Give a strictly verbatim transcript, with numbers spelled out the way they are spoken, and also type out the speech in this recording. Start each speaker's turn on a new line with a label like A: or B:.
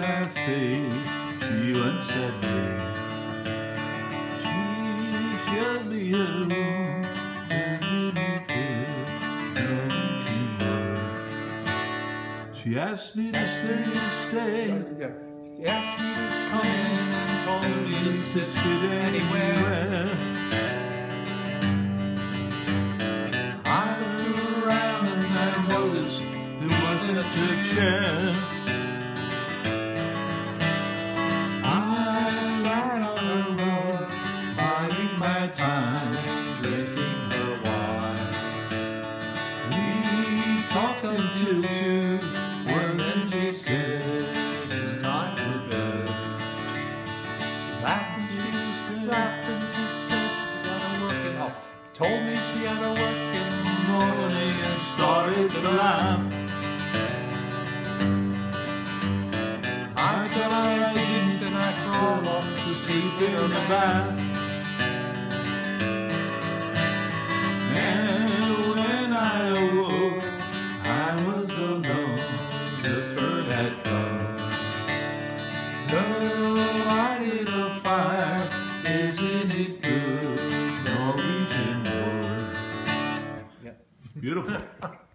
A: I say, she once said me. She showed me a room, didn't care, no teamwork. She asked me to stay, to stay.
B: She asked me to come in and told me to sit,
A: sit
B: anywhere. I looked around and there wasn't,
A: there wasn't a chair.
B: I sat on the road, biding my time, drinking her wine. We talked until two, and then she said, it's time for bed. She laughed and she said, laughed and she said, she gotta work it out. Told me she had to work in the morning and started to laugh. I said I didn't, and I crawled off to sleep in the bath.
A: And when I awoke, I was alone, just her had flown.
B: So I lit a fire, isn't it good?
A: Norwegian wood.
B: Yep.
A: Beautiful.